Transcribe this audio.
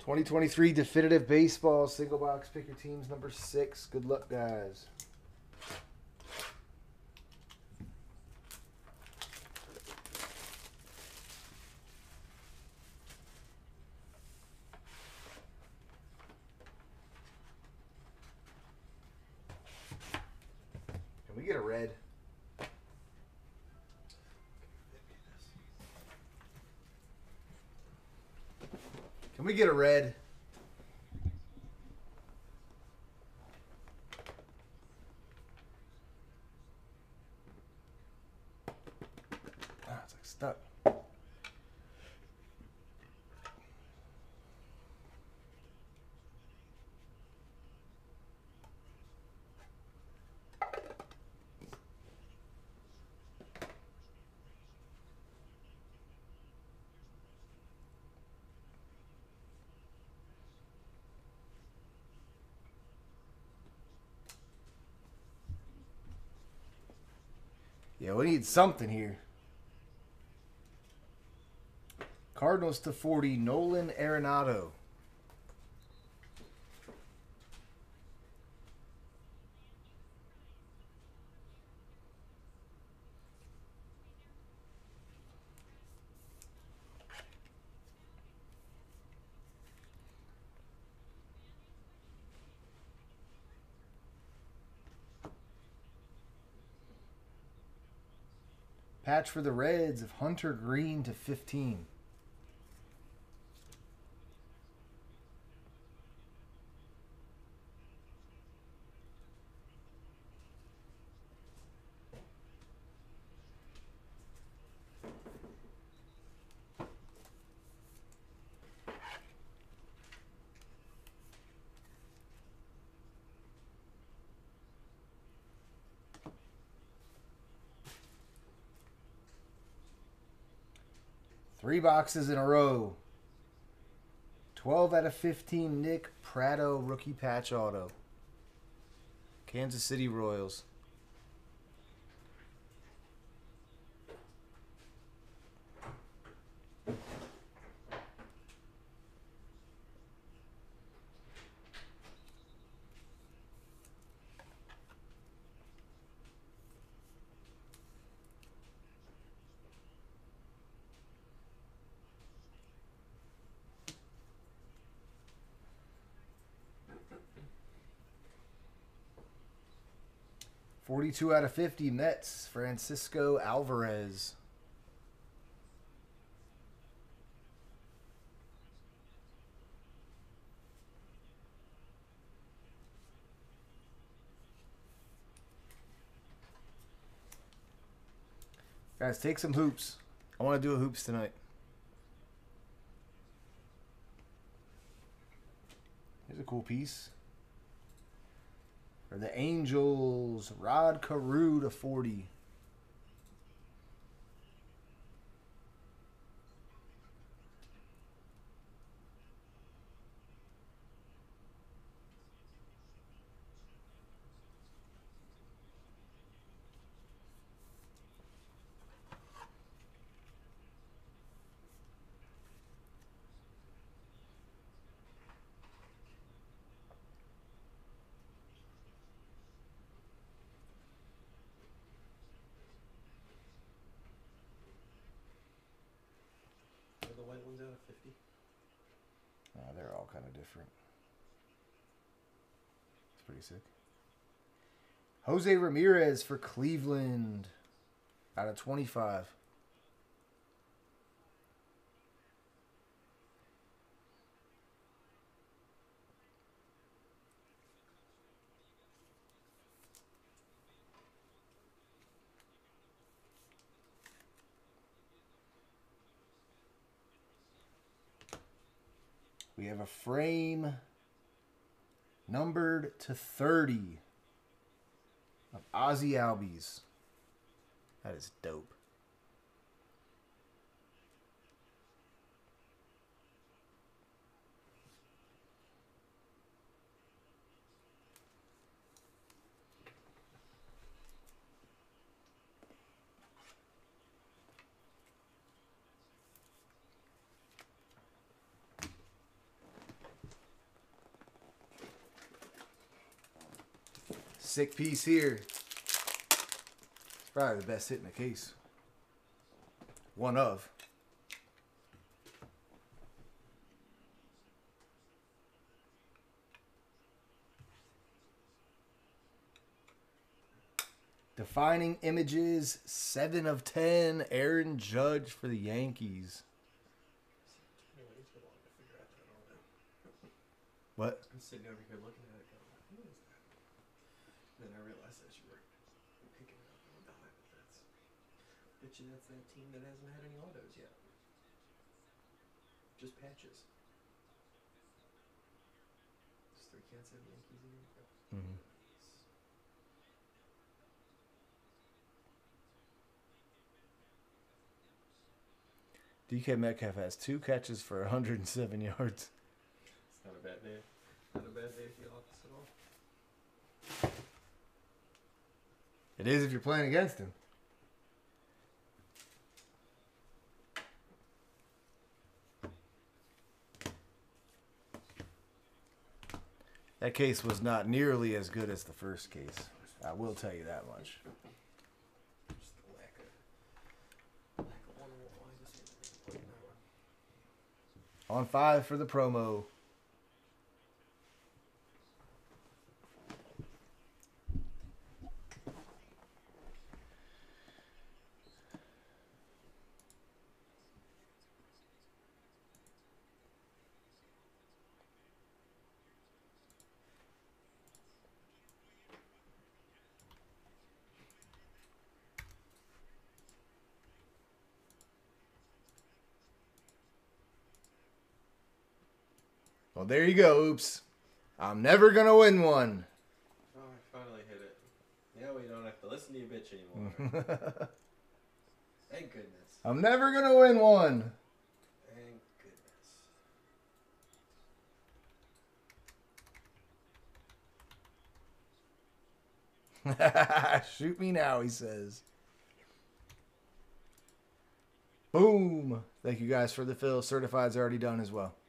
2023 Definitive Baseball Single Box. Pick your teams number 6. Good luck, guys. Can we get a red? Can we get a red? Ah, it's like stuck. Yeah, we need something here. Cardinals to 40, Nolan Arenado. Patch for the Reds of Hunter Green to 15. Three boxes in a row. 12 out of 15, Nick Pratto, rookie patch auto. Kansas City Royals. .42 out of 50, Mets, Francisco Alvarez. Guys, take some hoops. I want to do a hoops tonight. Here's a cool piece. For the Angels, Rod Carew to 40. Are the white ones out of 50? They're all kind of different. It's pretty sick. Jose Ramirez for Cleveland out of 25. We have a frame numbered to 30 of Ozzie Albies. That is dope. Sick piece here. It's probably the best hit in the case. One of. Defining Images, 7 of 10. Aaron Judge for the Yankees. What? I'm sitting over here looking at it going, who is that? Then I realized that you were picking it up going, oh, that's that team that hasn't had any autos yet. Just patches. Just 3 cats have Yankees in it. Mm-hmm. DK Metcalf has 2 catches for 107 yards. It's not a bad day. Not a bad day at the office at all. It is if you're playing against him. That case was not nearly as good as the first case. I will tell you that much. Just the lack of one. Why does he play that one? On 5 for the promo. Well, there you go, Oops. I'm never going to win one. Oh, I finally hit it. Now we don't have to listen to you bitch anymore. Thank goodness. I'm never going to win one. Thank goodness. Shoot me now, he says. Boom. Thank you guys for the fill. Certified's already done as well.